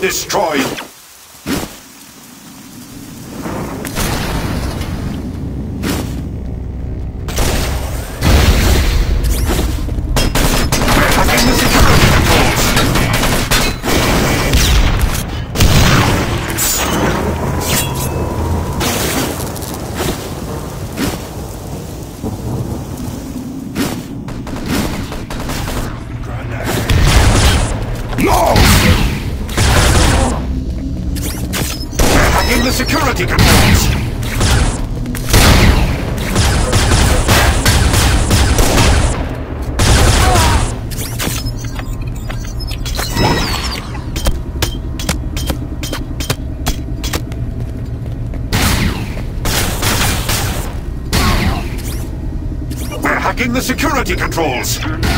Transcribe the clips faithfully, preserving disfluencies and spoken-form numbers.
destroyed. Security controls. We're hacking the security controls.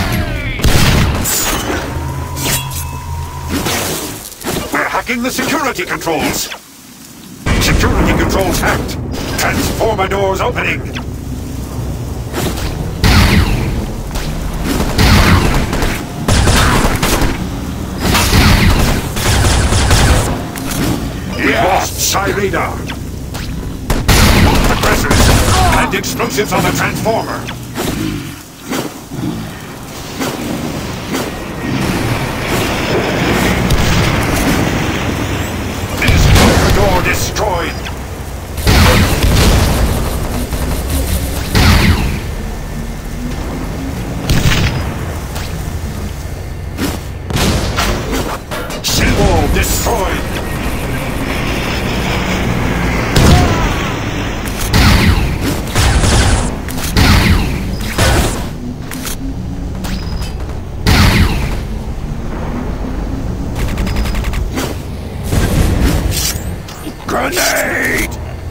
We're hacking the security controls. Security controls hacked. Transformer doors opening. We lost Cyrena. Suppressors and explosives on the transformer. Door destroyed. Seawall destroyed. Grenade!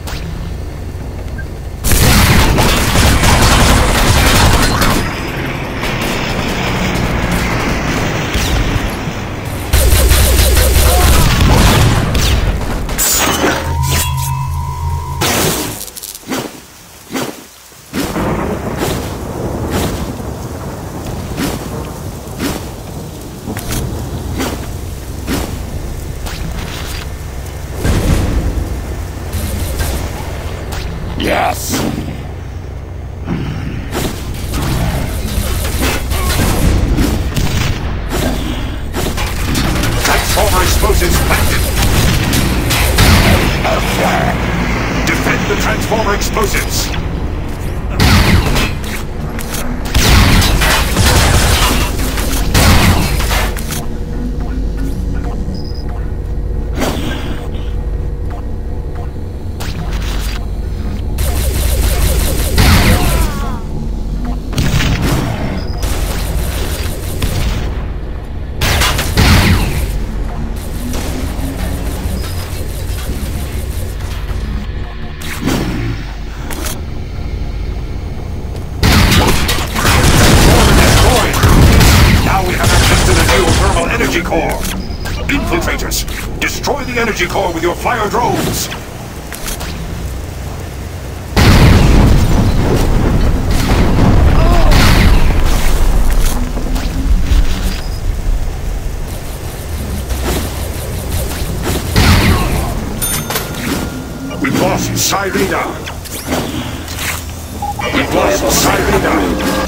Yes! Transformer explosives planted! Defend the transformer explosives! Core. Infiltrators, destroy the energy core with your flyer drones. We've lost Cyrena. We've lost Cyrena.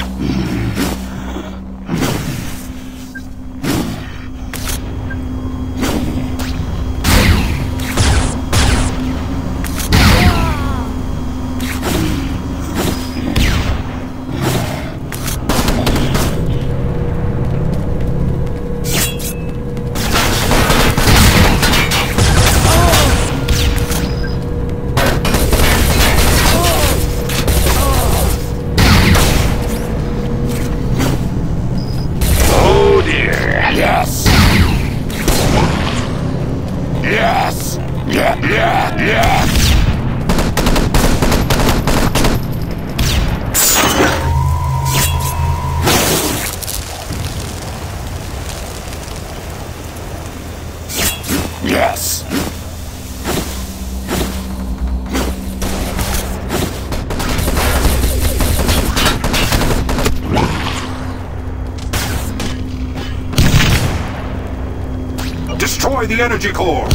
Destroy the energy core!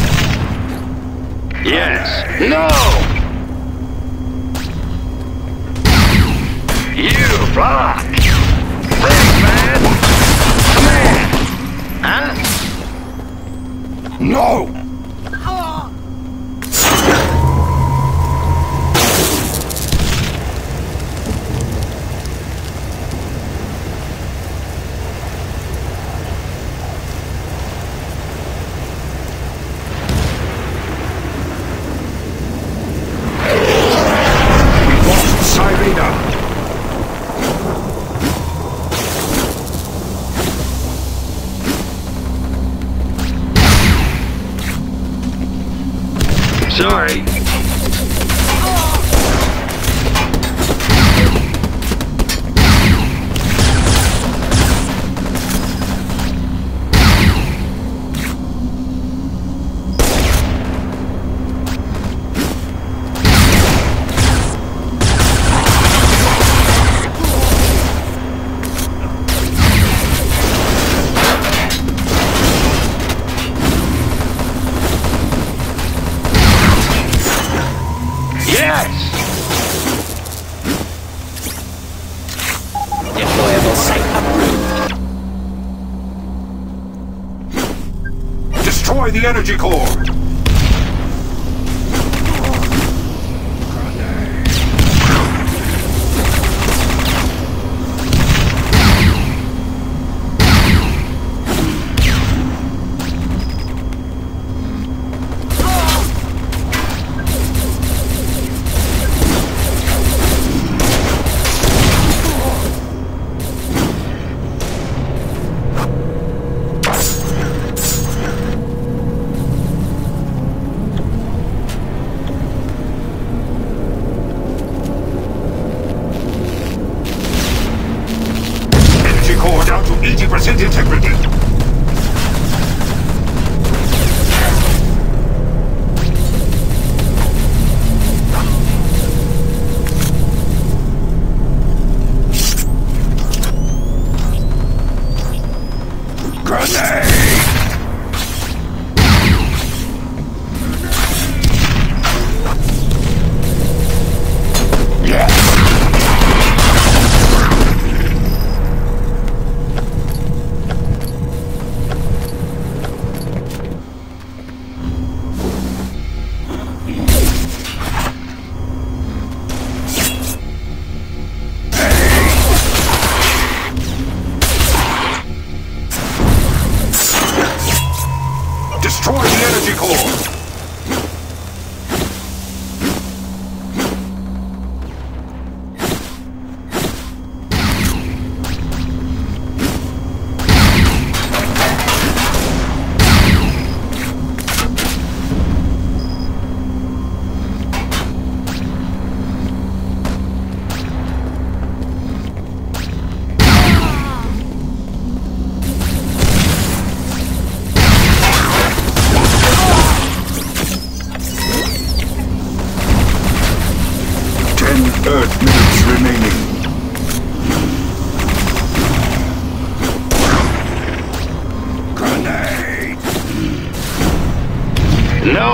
Yes. No! You rock! Thanks, man! Come here! Huh? No! Sorry. Deployable site approved. Destroy the energy core! Down to eighty percent integrity. Grenade! Destroy the energy core! Earth minutes remaining. Grenade! No!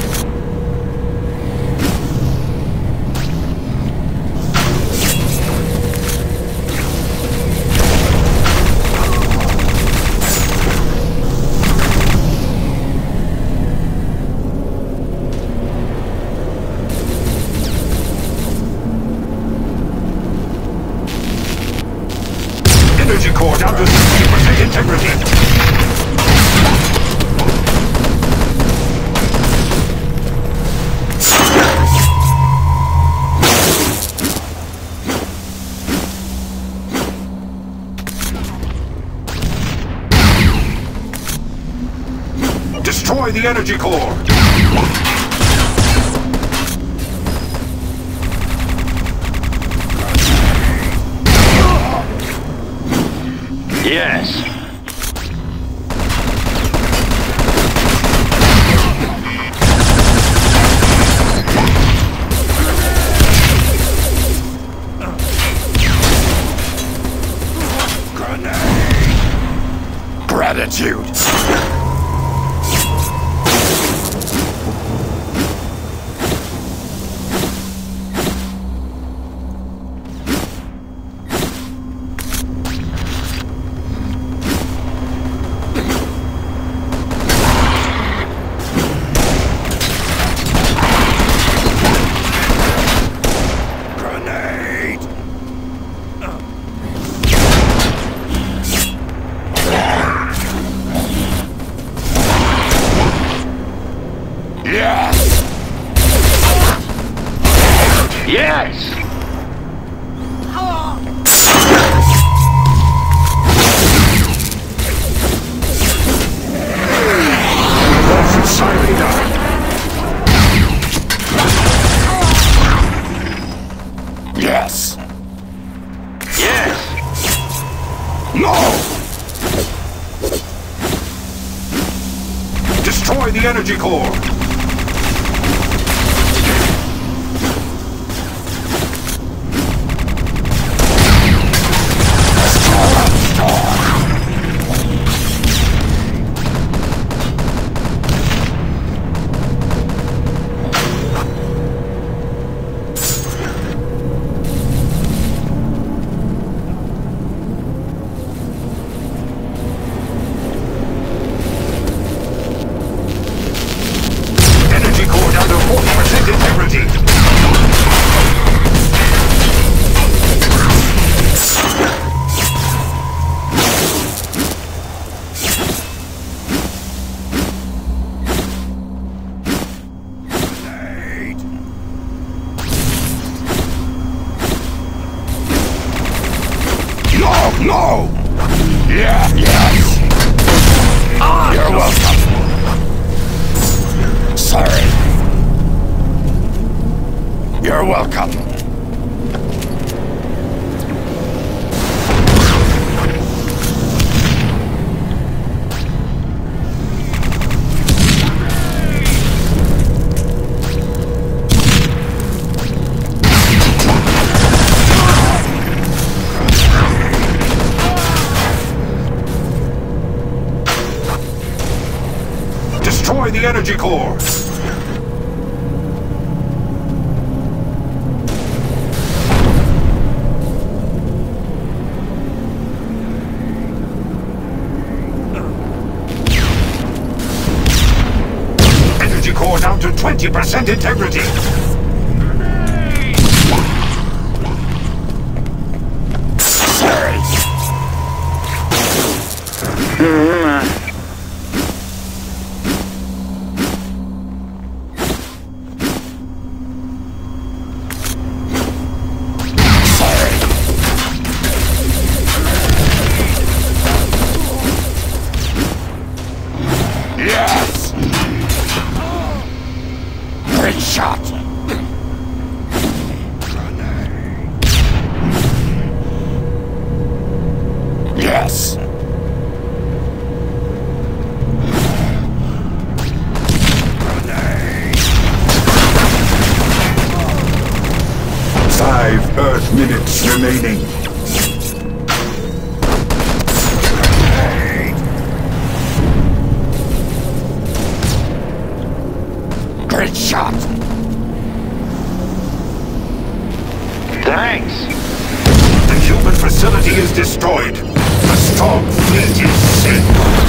Energy core down to sixty percent integrity. Destroy the energy core. Yes. Grenade. Gratitude. No! Destroy the energy core! No! Yeah, yes! Awesome. You're welcome. Sorry. You're welcome. Destroy the energy core! Energy core down to twenty percent integrity! Sorry. Yes! Great shot! Yes! Five Earth minutes remaining. Great shot! Thanks. The human facility is destroyed. The strong fleet is sink.